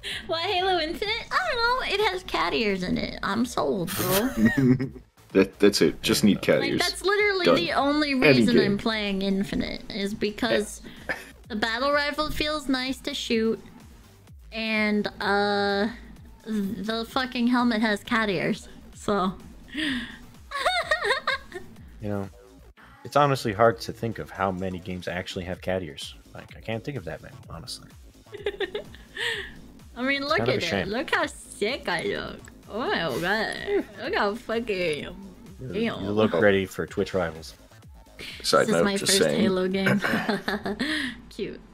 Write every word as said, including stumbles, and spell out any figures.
Why Halo Infinite? I don't know. It has cat ears in it. I'm sold, bro. that that's it. Just need cat like, ears. That's literally Done. the only reason I'm playing Infinite is because the battle rifle feels nice to shoot, and uh, the fucking helmet has cat ears. So, you know, it's honestly hard to think of how many games actually have cat ears. Like, I can't think of that many, honestly. I mean, look at it. Look how sick I look. Oh my god. Look how fucking... You, you look ready for Twitch rivals. Side this note, is my just first saying. Halo game. Cute.